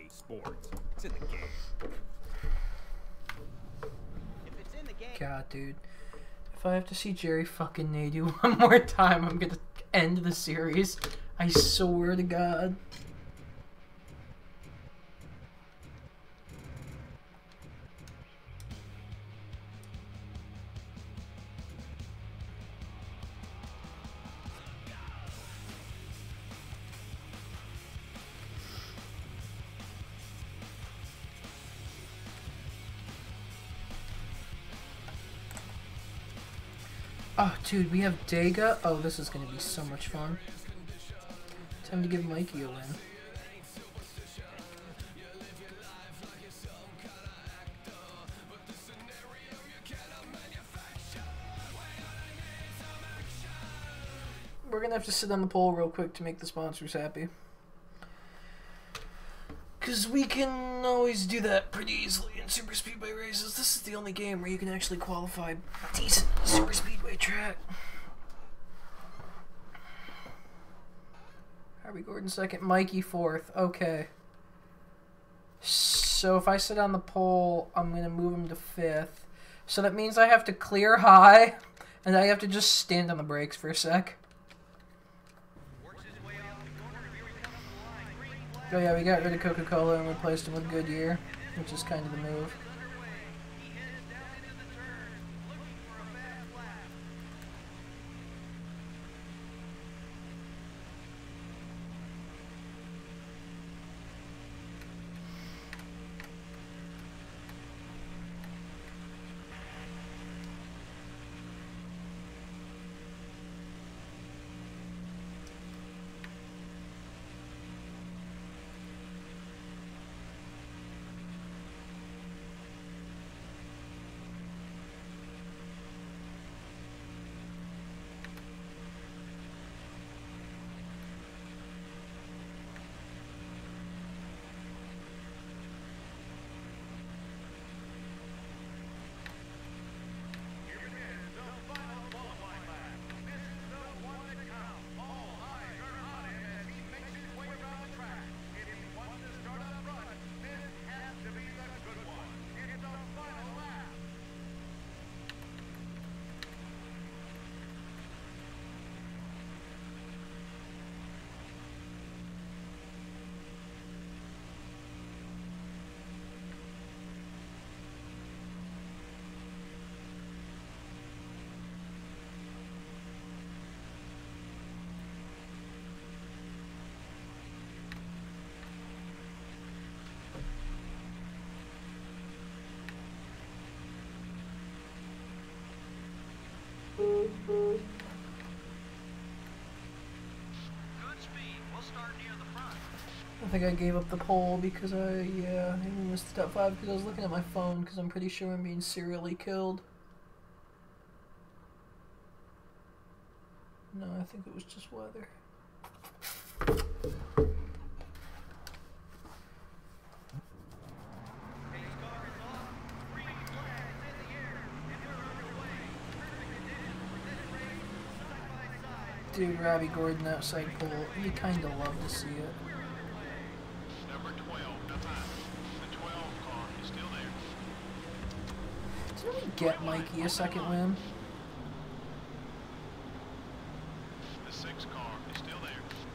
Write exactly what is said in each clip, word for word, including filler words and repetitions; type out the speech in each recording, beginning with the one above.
sports. It's in the game. If it's in the game. God, dude. If I have to see Jerry fucking Nadeau one more time, I'm gonna end the series. I swear to God. Oh, dude, we have Dega. Oh, this is going to be so much fun. Time to give Mikey a win. We're going to have to sit on the poll real quick to make the sponsors happy. Because we can always do that pretty easily in Super Speedway races. This is the only game where you can actually qualify decent Super Speedway track. Harvey Gordon second, Mikey fourth. Okay. So if I sit on the pole, I'm going to move him to fifth. So that means I have to clear high, and I have to just stand on the brakes for a sec. Oh yeah, we got rid of Coca-Cola and replaced him with Goodyear, which is kind of the move. I think I gave up the poll because I, yeah, I missed the top five because I was looking at my phone because I'm pretty sure I'm being serially killed. No, I think it was just weather. Dude, Robbie Gordon outside pole, you kinda love to see it. Number twelve, no time. The twelve car is still there. Did we get Mikey a second win? The six car is still there.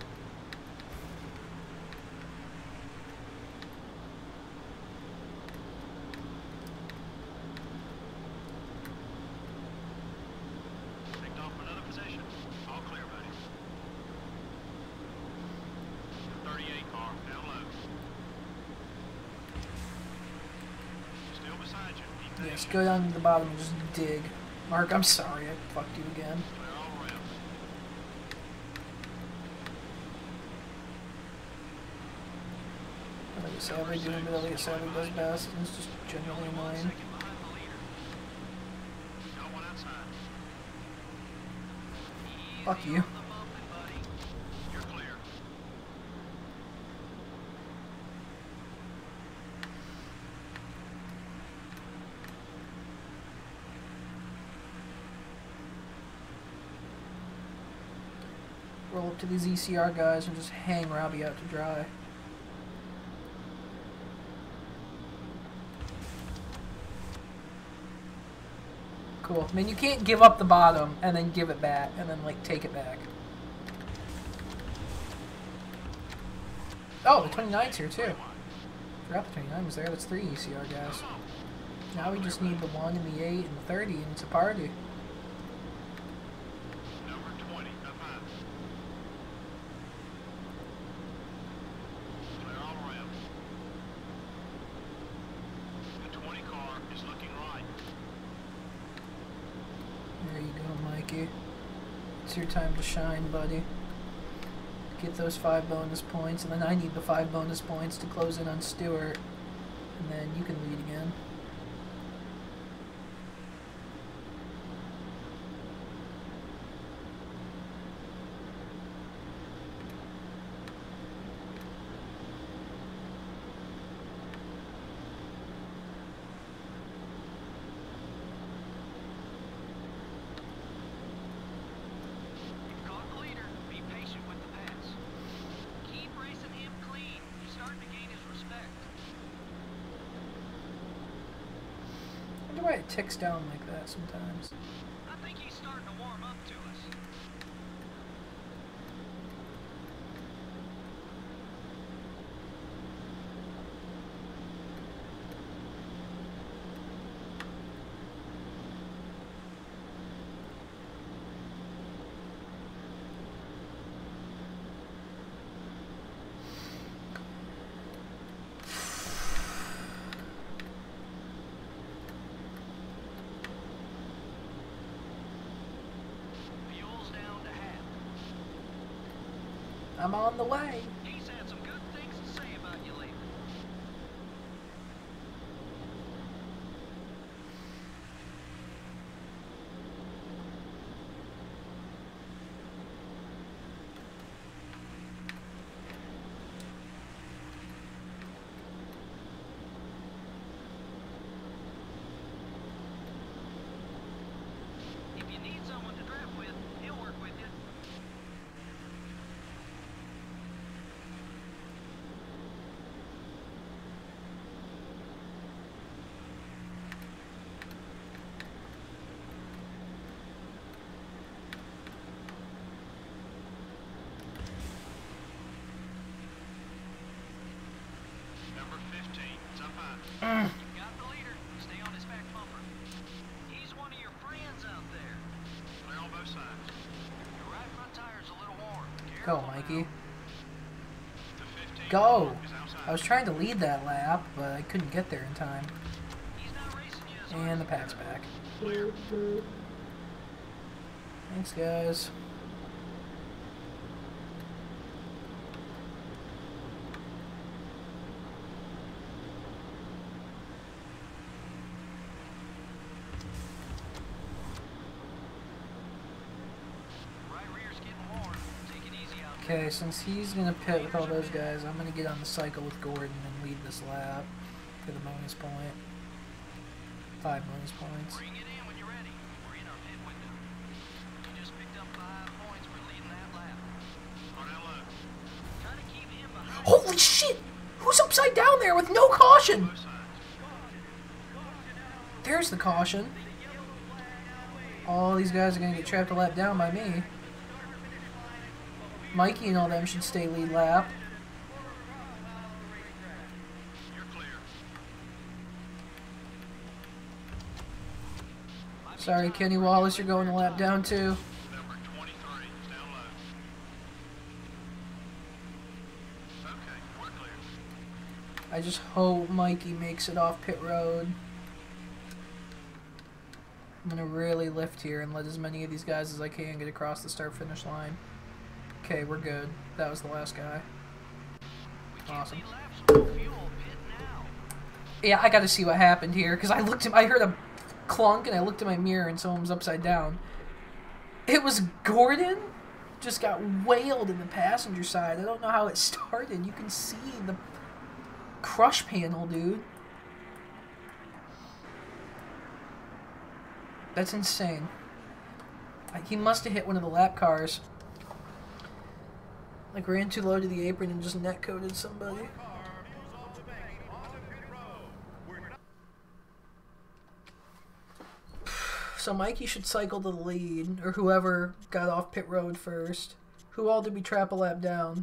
Picked off another position. All clear, buddy. The thirty-eight car down low. Still beside you. Keep Yes, go down to the bottom and just dig. Mark, I'm sorry, I fucked you again. Clear all around. Elliot Savage doing what Elliot Savage does best, and it's just generally annoying. Second behind the leader. Got one outside. Fuck you. You're clear. Roll up to these E C R guys and just hang Robbie out to dry. Cool. I mean, you can't give up the bottom and then give it back and then like take it back. Oh, the twenty-nine's here too. Forgot the twenty-nine was there. That's three E C R guys. Now we just need the one and the eight and the thirty, and it's a party. Number twenty, up high. Clear all around. The twenty car is looking right. There you go, Mikey. It's your time to shine, buddy. Get those five bonus points, and then I need the five bonus points to close in on Stewart, and then you can lead again. Why it ticks down like that sometimes. I think he's starting to warm up to us. I'm on the way. He's had some good things to say about you lately. If you need someone to drive with, he'll work with you. Number fifteen, it's up high. Mm. You got the leader. Stay on his back bumper. He's one of your friends out there. Clear on both sides. Your right front tire's a little worn. Go, Careful Mikey. now. The fifteen Go! is outside. I was trying to lead that lap, but I couldn't get there in time. He's not racing you as hard And the as pack's back. Clear. Thanks, guys. right rear's getting worn. Take it easy out. Okay, since he's gonna pit with all those guys, I'm gonna get on the cycle with Gordon and lead this lap for the bonus point. Five bonus points. Bring it in when you're ready. We're in our pit window. You just picked up five points for leading that lap. On that low. Try to keep him behind. Holy shit! Who's upside down there with no caution? Both sides. There's the caution. All these guys are gonna get trapped a lap down by me. Mikey and all them should stay lead lap. You're clear. Sorry, Kenny Wallace, you're going a lap down too. Number twenty-three is down low. Okay, we're clear. I just hope Mikey makes it off pit road. I'm gonna really lift here and let as many of these guys as I can get across the start-finish line. Okay, we're good. That was the last guy. Awesome. Yeah, I gotta see what happened here, because I looked at, I heard a clunk and I looked at my mirror and someone was upside down. It was Gordon? Just got whaled in the passenger side. I don't know how it started. You can see the crush panel, dude. That's insane. He must have hit one of the lap cars. Like ran too low to the apron and just net coated somebody. So Mikey should cycle to the lead, or whoever got off pit road first. Who all did we trap a lap down?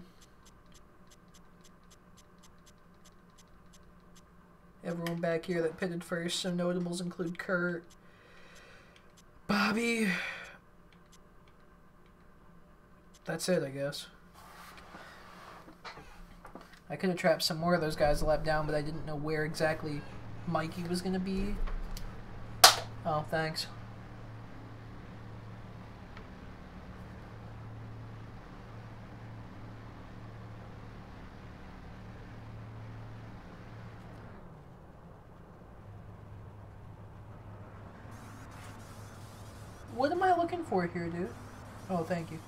Everyone back here that pitted first. Some notables include Kurt, Bobby. That's it, I guess. I could have trapped some more of those guys a lap down, but I didn't know where exactly Mikey was going to be. Oh, thanks. What am I looking for here, dude? Oh, thank you.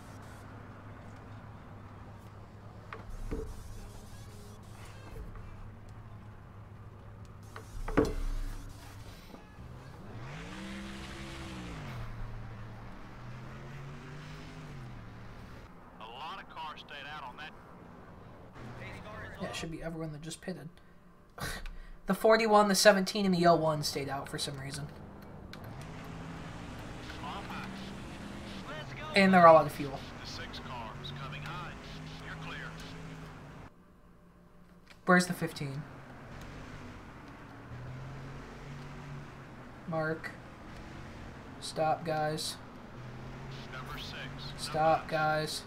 Yeah, it should be everyone that just pitted. The forty-one, the seventeen, and the oh one stayed out for some reason. And they're all out of fuel. The six cars coming high. You're clear. Where's the fifteen? Mark. Stop, guys. Number six. Stop, guys.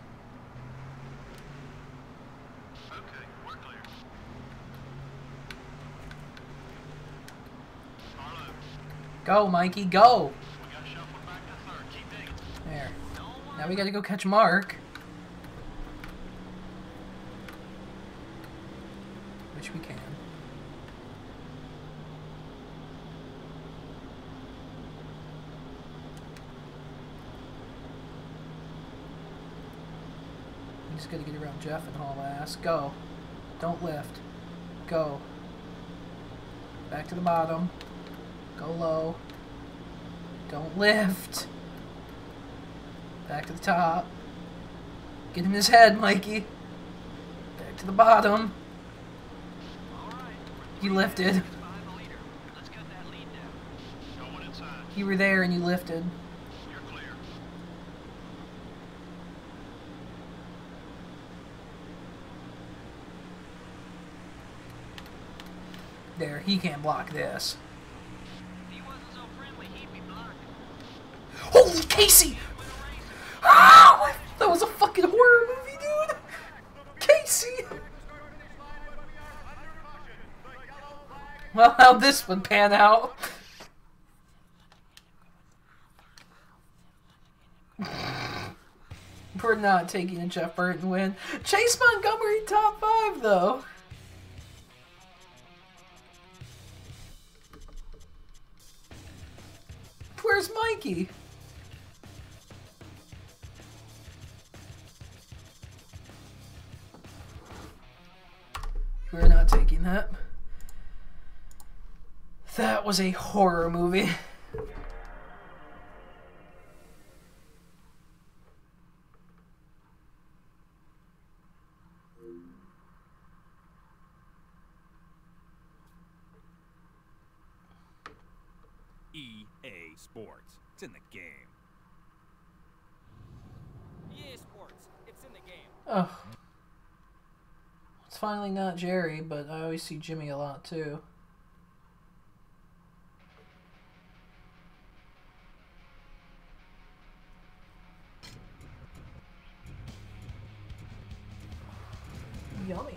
Okay, we're clear. Harlow, Go, Mikey, go! we got shuffled back to third. Keep digging. There. Now we gotta go catch Mark. Which we can. We just gotta get around Jeff and haul ass. Go. Don't lift. Go. Back to the bottom. Go low. Don't lift. Back to the top. Get in his head, Mikey. Back to the bottom. You lifted. Behind the leader. Let's cut that lead down. Going inside. You were there and you lifted. You're clear. There, he can't block this. If he wasn't so friendly, he'd be blocking. Holy Casey! Ah! That was a fucking horror movie, dude! Casey! Well, how'd this one pan out? We're not taking a Jeff Burton win. Chase Montgomery top five, though. Where's Mikey? We're not taking that. That was a horror movie. E A Sports. It's in the game. E A Sports. It's in the game. Oh. It's finally not Jerry, but I always see Jimmy a lot too. Yummy.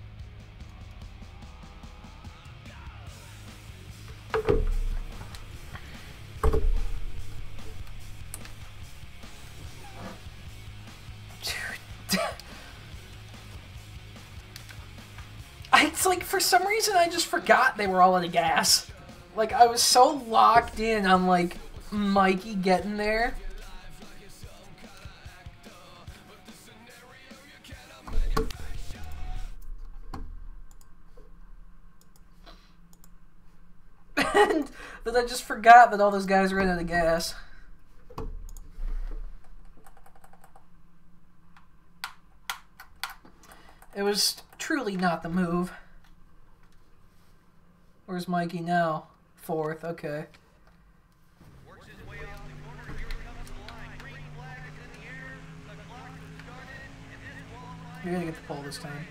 It's like, for some reason, I just forgot they were all out of gas. Like, I was so locked in on, like, Mikey getting there. And that I just forgot that all those guys ran out of gas. It was truly not the move. Where's Mikey now? Fourth, okay. Works his You're gonna get the pole this time.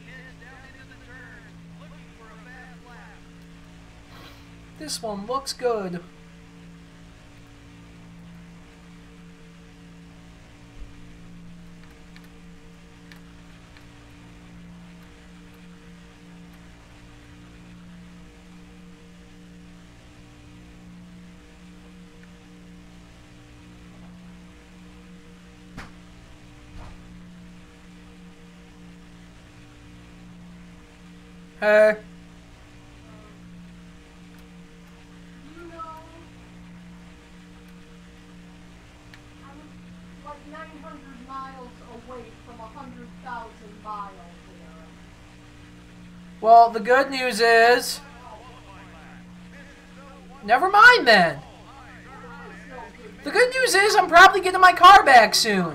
This one looks good. Hey. You know, I was like nine hundred miles away from one hundred thousand miles there. Well, the good news is... Never mind then. The good news is I'm probably getting my car back soon.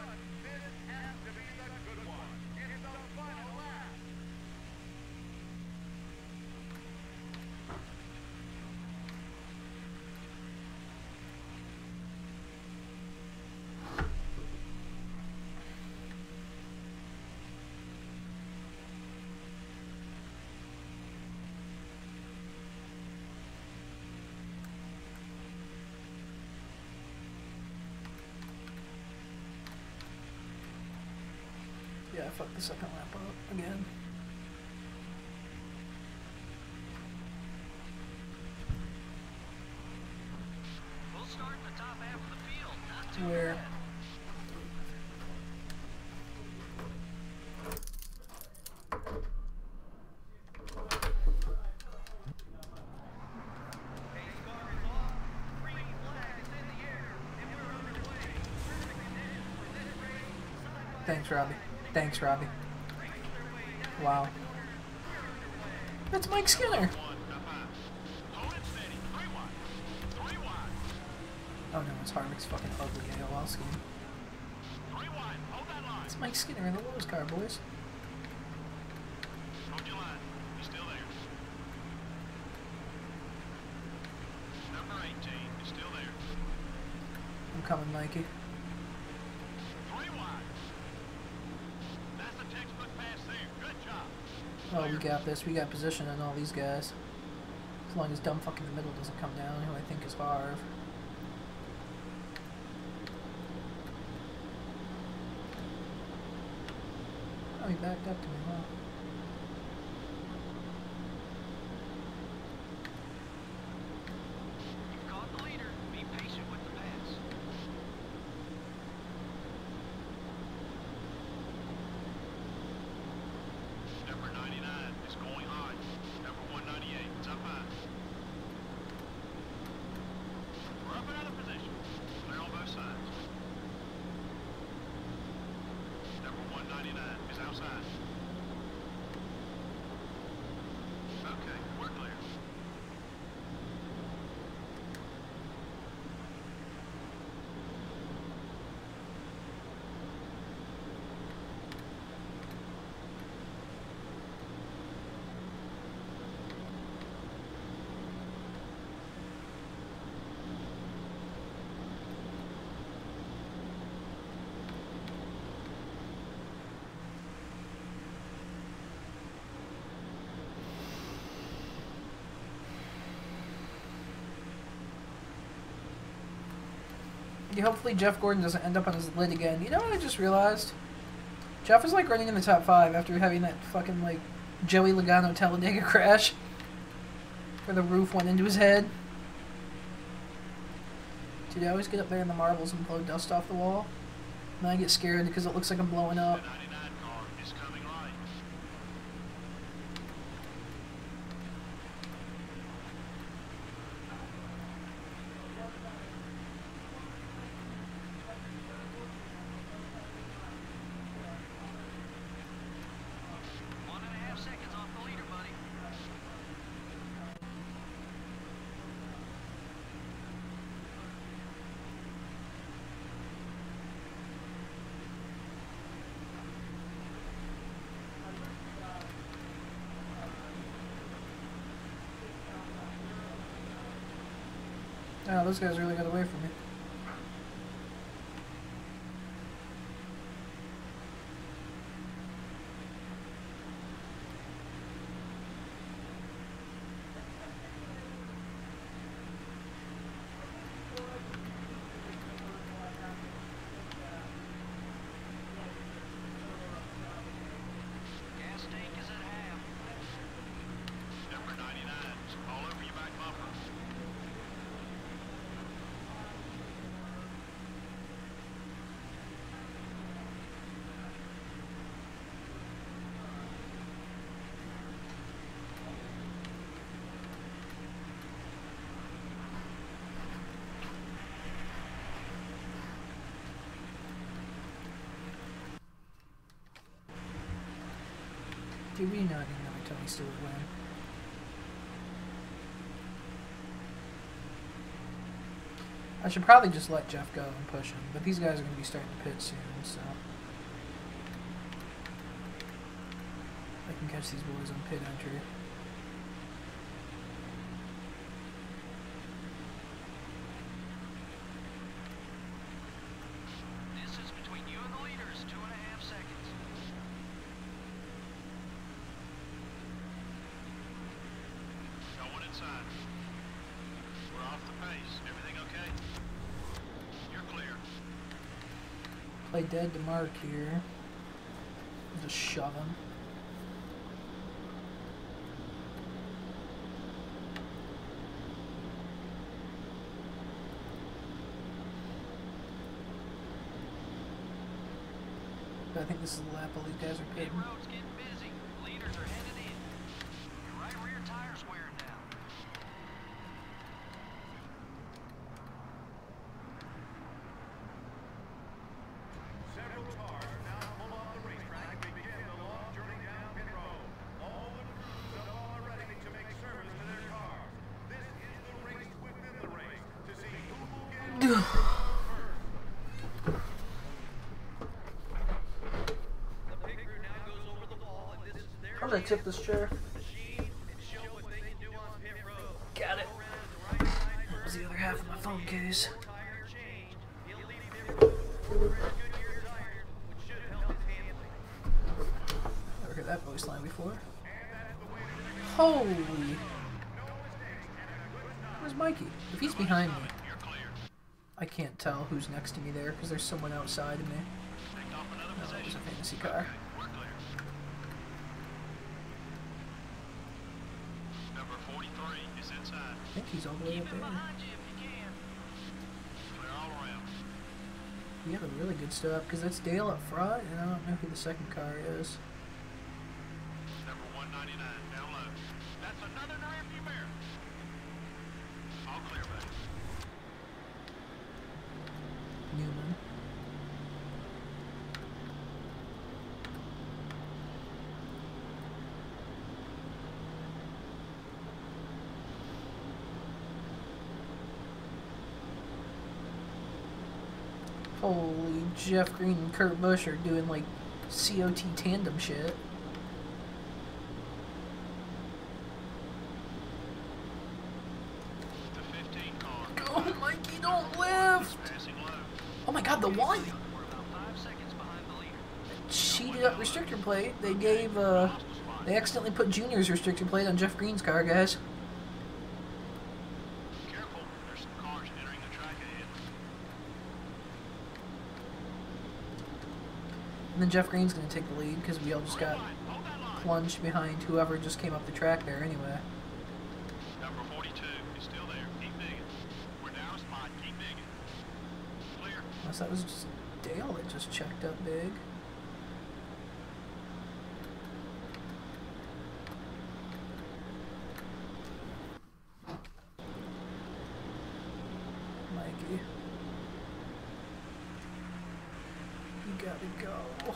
Yeah, I fucked the second lap up again. We'll start in the top half of the field. Not too Where? bad. Pace car is off. Green flag is in the air. And we're underway. Perfect conditions for this race. Side by Thanks, Robbie. Thanks, Robbie. Wow. That's Mike Skinner. Hold it steady. Three wide. Three wide. Oh no, it's Harvick's fucking ugly A O L scheme. Three wide. Hold that line. It's Mike Skinner in the Lowe's car, boys. Hold your line. He's still there. Number eighteen is still there. I'm coming, Mikey. Three wide. That's the textbook pass there. Good job. Oh, we got this. We got position on all these guys. As long as dumb fuck in the middle doesn't come down, who I think is Harv. Oh, he backed up to me, wow. You've caught the leader. Be patient with the pass. Number ninety-nine is going high. Number one ninety-eight is up high. We're up another position. Clear on both sides. Number one ninety-nine is outside. Okay, we're clear. Yeah, hopefully Jeff Gordon doesn't end up on his lid again. You know what I just realized? Jeff is like running in the top five after having that fucking like Joey Logano Talladega crash where the roof went into his head. Dude, I always get up there in the marbles and blow dust off the wall. And I get scared because it looks like I'm blowing up. The ninety-nine car is coming right. One and a half seconds off the leader, buddy. Oh, those guys really got away from me. Dude, we not even know Tony Stewart win. I should probably just let Jeff go and push him, but these guys are going to be starting to pit soon, so I can catch these boys on pit entry. Distance between you and the leaders, two and a half seconds. Going inside. We're off the pace. Everything okay? You're clear. Play dead to Mark here. Just shove him. But I think this is the lap all these guys are Pit pitting. road's getting busy. Leaders are headed in. Your right rear tire's wearing down. Several cars now pull off the racetrack and begin the long journey down pit road. All the crews are all ready to make service to their cars. This is the race within the race to see who will get first. The pit crew now goes over the wall, and this is their I'm gonna tip this chair. machine and show what they can do on pit road. Got it. Go around to the right side That was the other half of my phone case. tire change. He'll lead pit road with Goodyear tires, which should help his handling. Never heard that voice line before. Holy! Where's Mikey? If he's behind me, You're clear. I can't tell who's next to me there because there's someone outside of me. Picked off another No, that was position. a fantasy car. We're clear. Number forty-three is inside. I think he's all the way up there. Behind you if you can. Clear all around. We have a really good stop because that's Dale up front, and I don't know who the second car is. Number one ninety-nine, down low. That's another rearview mirror. All clear, buddy. Newman. Holy, Jeff Green and Kurt Busch are doing like C O T tandem shit. The fifteen car. Oh, Mikey, don't lift! Passing low. Oh my god, the one! We're about five seconds behind the leader. Cheated up restrictor plate. They gave, uh, they accidentally put Junior's restrictor plate on Jeff Green's car, guys. Careful, there's some cars entering the track ahead. And then Jeff Green's gonna take the lead because we all just got Line, hold that line. plunged behind whoever just came up the track there anyway. Number forty-two is still there. Keep digging. We're down a spot. Keep digging. Clear. Unless that was just Dale that just checked up big. Mikey. You gotta go.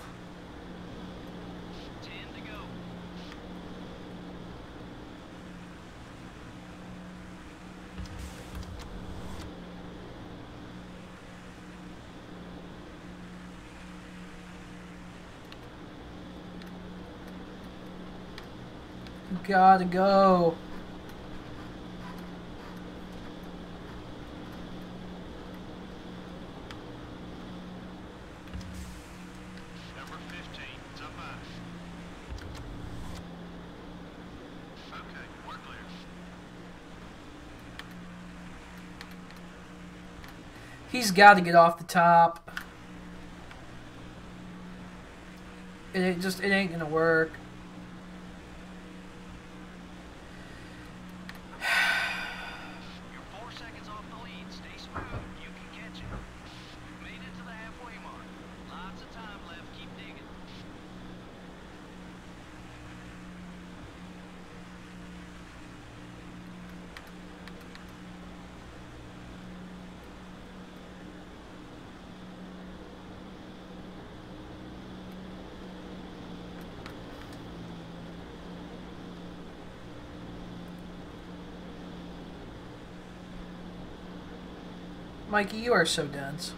Ten to go. You gotta go. Number fifteen, it's up high. Okay, we're clear. He's got to get off the top. It ain't just it ain't gonna work. You're four seconds off the lead. Stay smooth. You can catch it. You've made it to the halfway mark. Lots of time left. Keep digging. Mikey, you are so dense.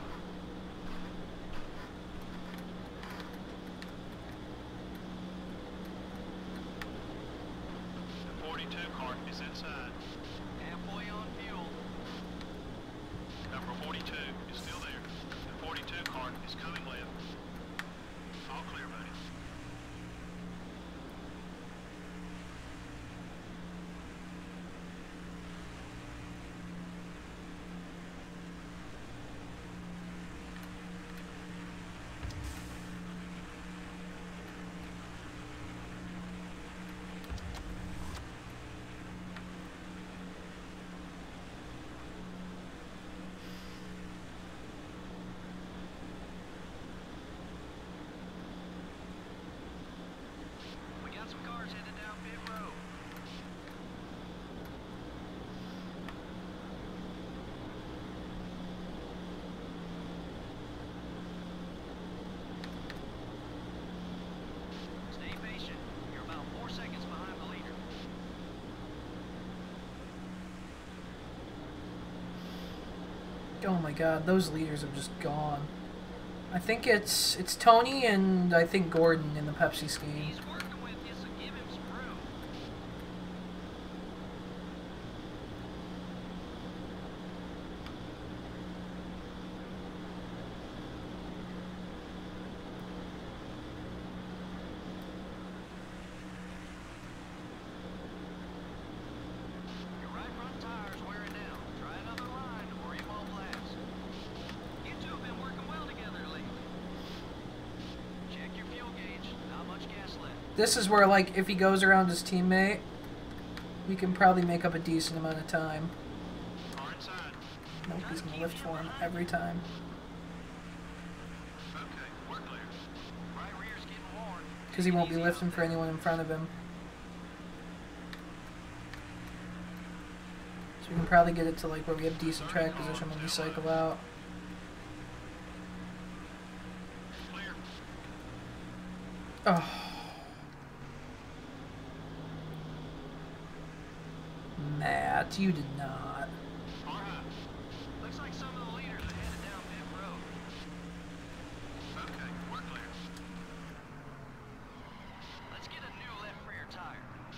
The forty-two car is inside. Halfway on fuel. Number forty-two is still there. The forty-two car is coming left. All clear, buddy. We got some cars headed down pit road. Stay patient. You're about four seconds behind the leader. Oh my god, those leaders have just gone. I think it's it's Tony and I think Gordon in the Pepsi scheme. He's working with you, so give him some room. Your right front tire's wearing down. Try another line or you won't last. You two have been working well together lately. Check your fuel gauge. Not much gas left. This is where, like, if he goes around his teammate, we can probably make up a decent amount of time. Car inside. Nope, he's gonna lift for him every time. Okay, we're clear. Right rear's getting worn. Because he won't be lifting for anyone in front of him. So we can probably get it to, like, where we have decent track position when we cycle out. Clear. Oh. Matt, you did not. Car high. Looks like some of the leaders are headed down pit road. Okay, we're clear. Let's get a new left rear tire.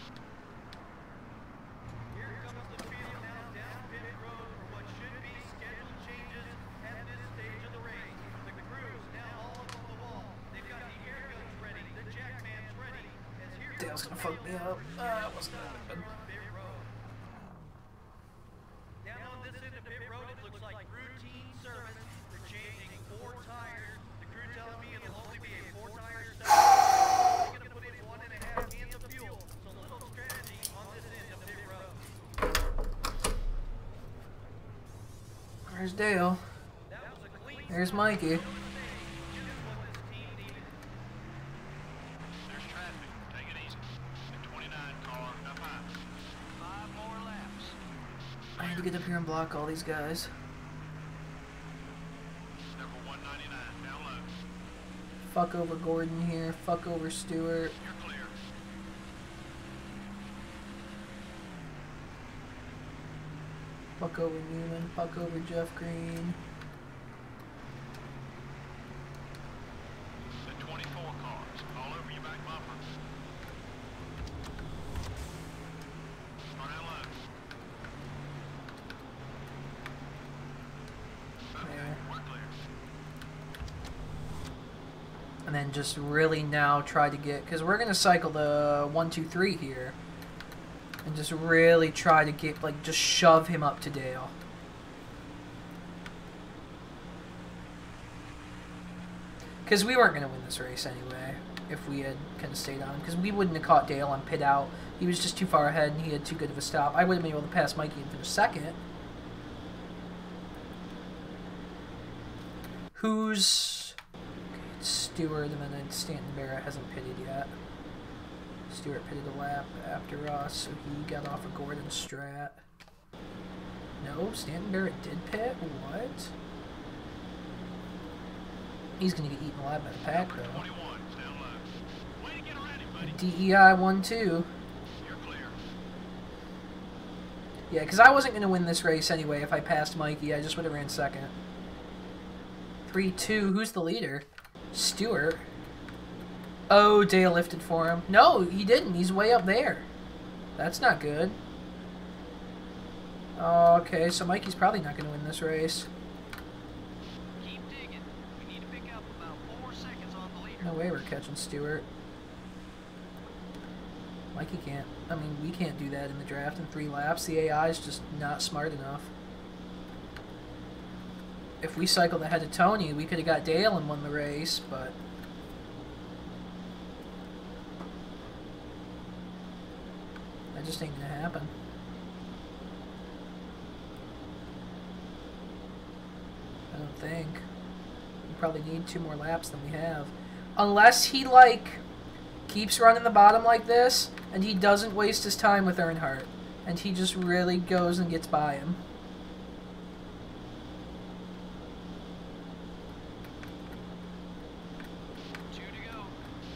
Here comes the field now down pit road for what should be scheduled changes at this stage of the race. The crew's now all up on the wall. They've got the air guns ready, the jackman's ready. As here Dale's gonna fuck me up. Ah, that wasn't good. pit road. Down on this end of pit road, it looks like routine service. They're changing four tires. The crew telling me it'll only be a four-tire stop. They're gonna put in one and a half cans of fuel. So little strategy on this end of pit road. There's Dale. That was a clean There's Mikey. just what this team needed. There's traffic. Take it easy. The twenty-nine car up high. Five more laps. I need to get up here and block all these guys. Number one ninety-nine down low. Fuck over Gordon here. Fuck over Stewart. You're clear. Fuck over Newman. Fuck over Jeff Green. The twenty-four cars all over your back bumper. Start out low. Okay, There. we're clear. And then just really now try to get... Because we're going to cycle the one two three here. And just really try to get, like, just shove him up to Dale. Because we weren't going to win this race anyway, if we had kind of stayed on. Because we wouldn't have caught Dale on pit out. He was just too far ahead, and he had too good of a stop. I would have been able to pass Mikey and finish second. Who's... Okay, it's Stewart, and then Stanton Barrett hasn't pitted yet. Stewart pitted a lap after us, so he got off of Gordon's strat. No, Stanton Barrett did pit? What? He's gonna get eaten alive by the pack, though. twenty-one, down low. Way to get ready, buddy. D E I one two. You're clear. Yeah, because I wasn't going to win this race anyway if I passed Mikey. I just would have ran second. three two. Who's the leader? Stewart. Oh, Dale lifted for him. No, he didn't. He's way up there. That's not good. Okay, so Mikey's probably not going to win this race. Keep digging. We need to pick up about four seconds on the leader. No way we're catching Stewart. Mikey can't. I mean, we can't do that in the draft in three laps. The A I is just not smart enough. If we cycled ahead of Tony, we could have got Dale and won the race, but... that just ain't gonna happen. I don't think. We probably need two more laps than we have. Unless he, like, keeps running the bottom like this, and he doesn't waste his time with Earnhardt. And he just really goes and gets by him. Two to go.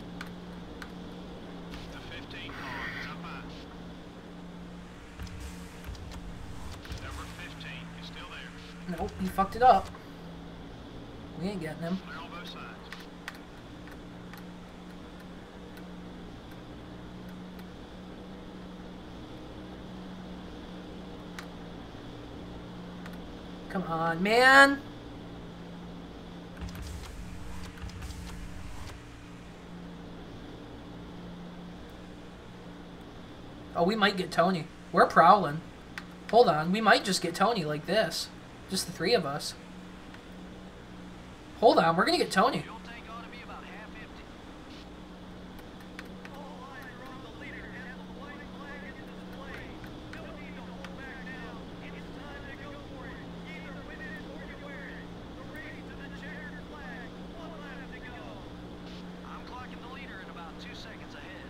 The fifteen car is up high. Number fifteen is still there. Nope, he fucked it up. We ain't getting him. Clear on both sides. Come on, man! Oh, we might get Tony. We're prowling. Hold on, we might just get Tony like this. Just the three of us. Hold on, we're gonna get Tony. Fuel tank ought to be about half empty. All eyes are on the leader as the white flag is displayed. No need to hold back now. It's time to go for it. Either win it or you wear it. The race to the checkered flag. One lap to go. I'm clocking the leader in about two seconds ahead.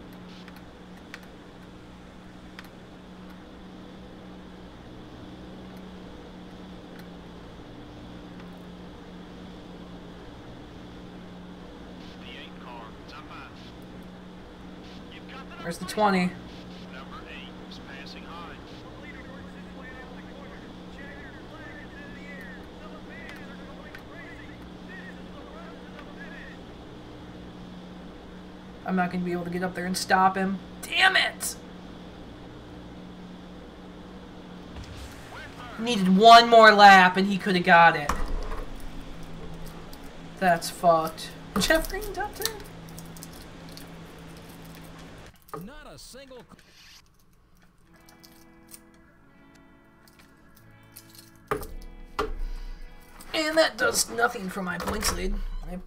The eight car is up high. You've got the Where's the twenty? number eight is passing high. The leader works his way out the corner. Checkered flag is in the air. Some fans are going crazy. This is the run to the finish. I'm not gonna be able to get up there and stop him. Damn it! Needed one more lap and he could have got it. That's fucked. Jeff Green top ten? Not a single. And that does nothing for my points lead. I,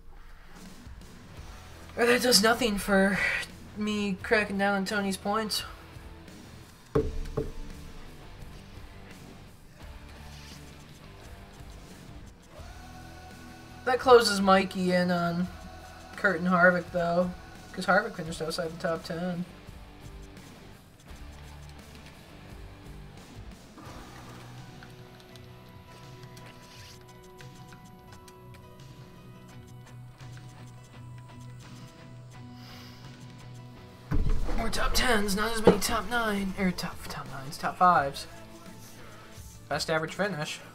or that does nothing for me cracking down on Tony's points. That closes Mikey in on Kurt and Harvick, though, because Harvick finished outside the top ten. More top tens, not as many top nine, or top top nines, top fives. Best average finish.